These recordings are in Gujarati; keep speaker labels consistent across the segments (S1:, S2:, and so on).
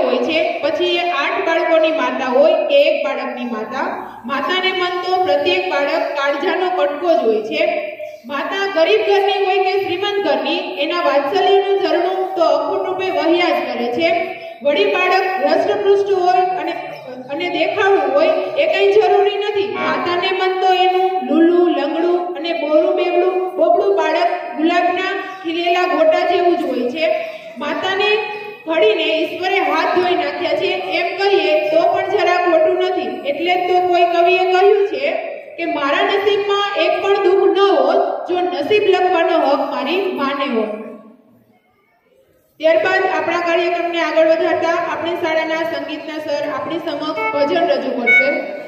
S1: હોય છે, પછી એ 8 બાળકોની માતા હોય કે એક બાળકની માતા. માતાને મન તો પ્રત્યેક બાળક કાળજાનો કટકો જ હોય છે. માતા ગરીબ ઘરની હોય કે શ્રીમંત ઘરની, એના વાત્સલ્યનું ઝરણું તો અખૂટ રૂપે વહ્યા જ કરે છે. વળી બાળક રષ્ટપૃષ્ટ હોય અને દેખાવું હોય એ કંઈ જરૂરી નથી. માતાને મન તો એનું લૂલું, લંગડું અને બોબડું બાળક ગુલાબના ખીલેલા ગોટા જેવું જ હોય છે. માતાને ઘડીને ઈશ્વરે હાથ ધોઈ નાખ્યા છે એમ કહીએ તો પણ જરા ખોટું નથી. એટલે જ તો કોઈ કવિએ કહ્યું છે કે મારા નસીબમાં એક પણ દુઃખ ન હોત જો નસીબ લખવાનો હક મારી માને હોત. ત્યારબાદ આપણા કાર્યક્રમને આગળ વધારતા આપણી શાળાના સંગીતના સર આપણી સમક્ષ ભજન રજૂ કરશે.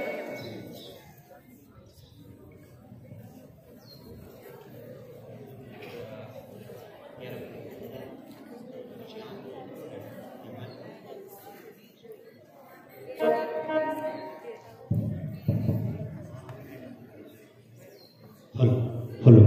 S2: હલો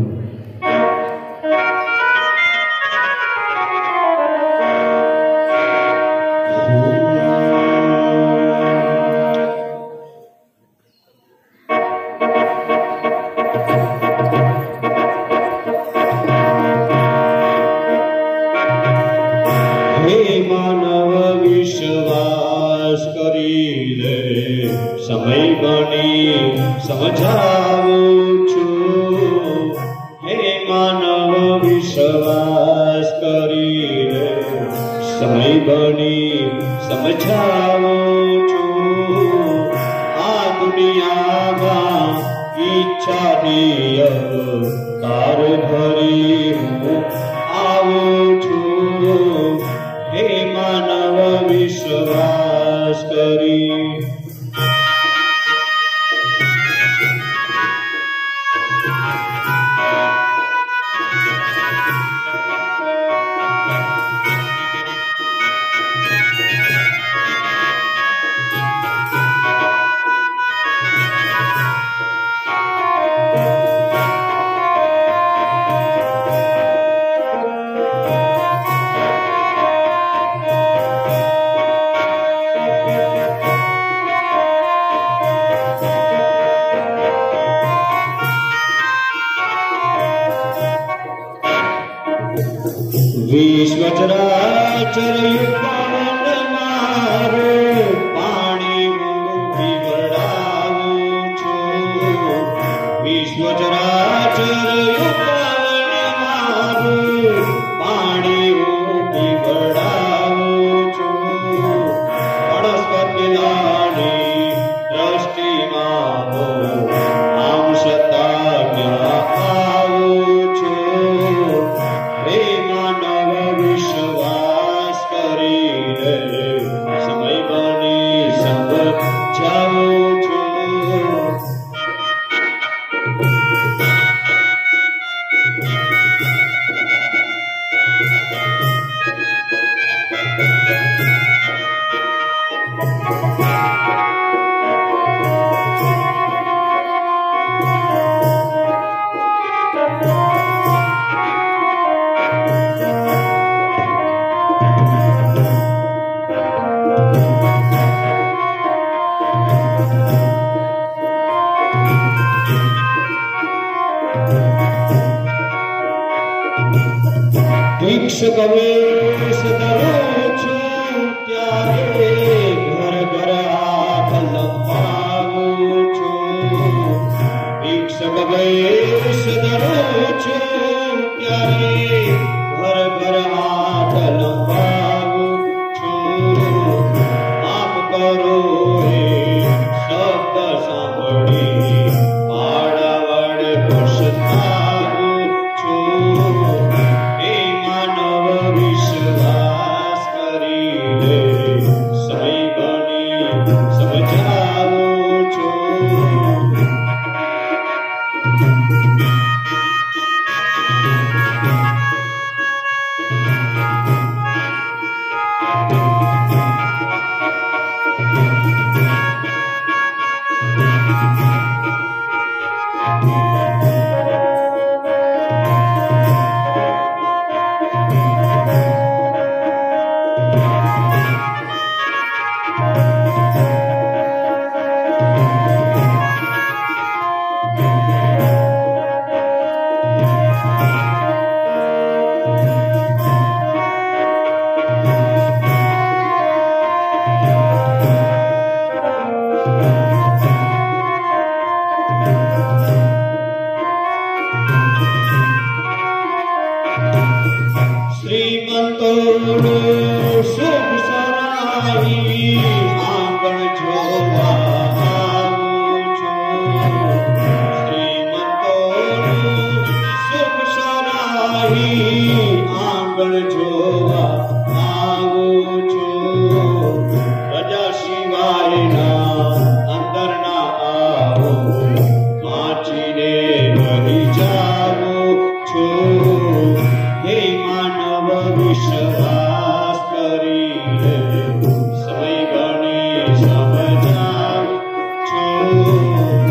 S2: શ્રીમંતોનો શુભ સરાહી આંગણ જોવા આવું છું. શ્રીમંતોનો શુભ સરાહી આંગણ જોવા આવું છું. રજા સિવાયના અંદર ના આવો વાંચીને વહી જાવું છું. હે માનવ વિશ્વાસ કરીને સમય ગણી સમજાવું છું.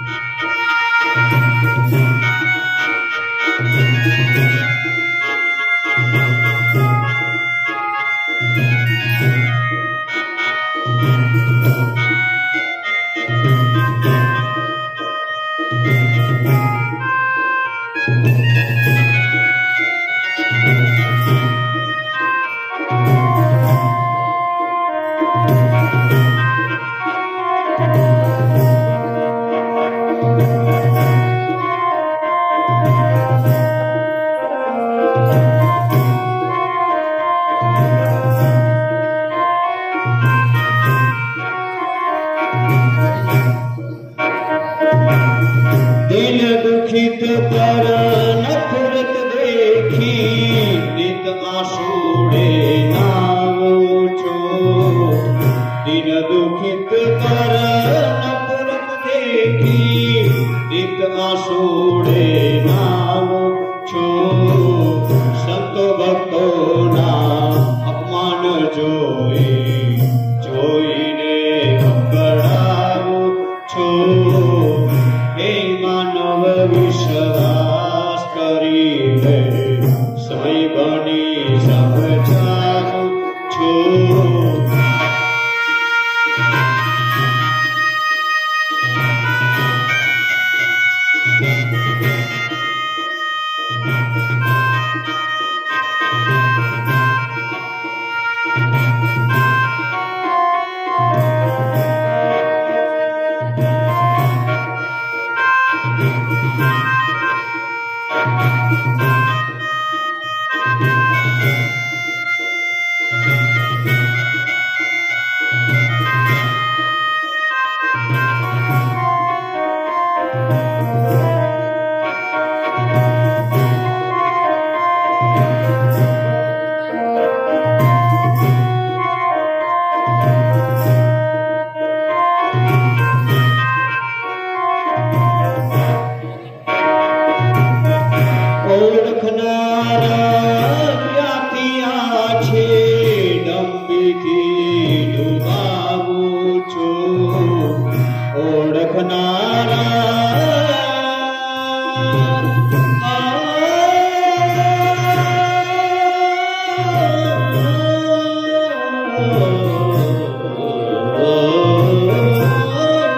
S2: દિલ દુખિત પર નફરત દેખી નિત આંસુડે નાવું છું. દિલ દુખિત પર નફરત દેખી નિત આંસુડે નાવું છું. સંતો ભક્તોના અપમાન જોઈને અકળાવું છું. હે માનવ વિશ્વાસ કરીને સમય બની સમજાવું છું.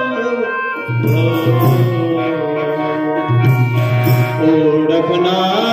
S2: ઓળખનારા